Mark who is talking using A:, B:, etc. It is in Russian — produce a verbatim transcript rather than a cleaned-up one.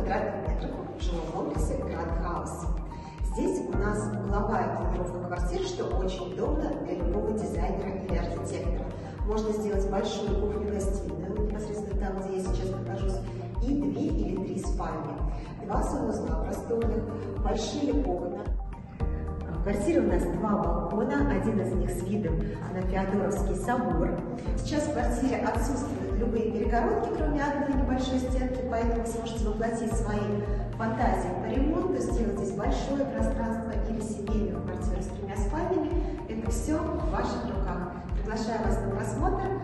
A: квадратных метров в жилом комплексе Grand House. Здесь у нас угловая планировка квартир, что очень удобно для любого дизайнера или архитектора. Можно сделать большую кухню-гостиную, непосредственно там, где я сейчас нахожусь, и две или три спальни. Два санузла просторных, большие окна. В квартире у нас два балкона, один из них с видом на Феодоровский собор. Сейчас в квартире отсутствуют любые перегородки, кроме одной небольшой стенки, поэтому вы сможете воплотить свои фантазии по ремонту, сделать здесь большое пространство или семейную квартиру с тремя спальнями. Это все в ваших руках. Приглашаю вас на просмотр.